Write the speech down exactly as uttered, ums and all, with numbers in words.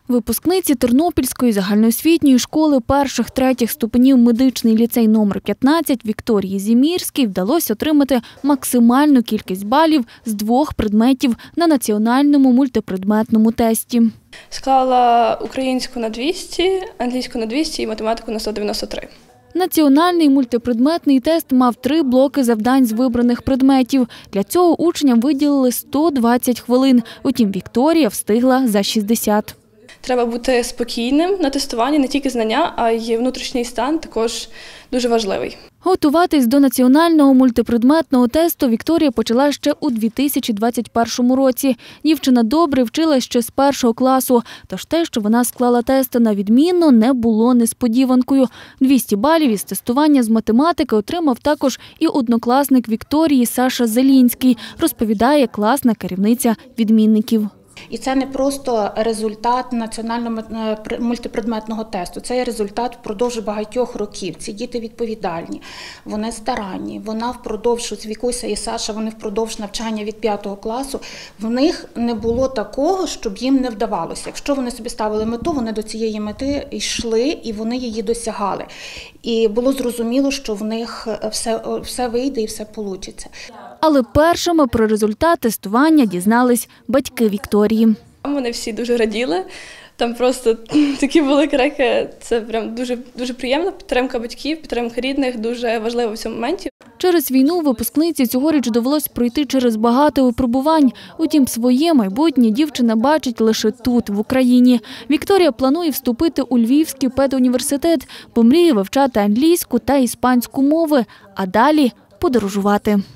Випускниці Тернопільської загальноосвітньої школи перших-третіх ступенів медичний ліцей номер п'ятнадцять Вікторії Зімірській вдалося отримати максимальну кількість балів з двох предметів на національному мультипредметному тесті. Склала українську на двісті, англійську на двісті і математику на сто дев'яносто три. Національний мультипредметний тест мав три блоки завдань з вибраних предметів. Для цього учням виділили сто двадцять хвилин. Утім, Вікторія встигла за шістдесят. Треба бути спокійним на тестуванні, не тільки знання, а й внутрішній стан також дуже важливий. Готуватись до національного мультипредметного тесту Вікторія почала ще у дві тисячі двадцять першому році. Дівчина добре вчилась ще з першого класу, тож те, що вона склала тести на відмінно, не було несподіванкою. двісті балів із тестування з математики отримав також і однокласник Вікторії Саша Зелінський, розповідає класна керівниця відмінників. І це не просто результат національного мультипредметного тесту, це є результат впродовж багатьох років. Ці діти відповідальні, вони старанні, вона впродовж, Вікуся і Саша, вони впродовж навчання від п'ятого класу, в них не було такого, щоб їм не вдавалося. Якщо вони собі ставили мету, вони до цієї мети йшли і вони її досягали. І було зрозуміло, що в них все, все вийде і все вийде. Але першими про результат тестування дізнались батьки Вікторії. Вони всі дуже раділи, там просто такі були крики, це прям дуже, дуже приємно, підтримка батьків, підтримка рідних, дуже важливо в цьому моменті. Через війну випускниці цьогоріч довелось пройти через багато випробувань. Утім, своє майбутнє дівчина бачить лише тут, в Україні. Вікторія планує вступити у Львівський педуніверситет, бо мріє вивчати англійську та іспанську мови, а далі подорожувати.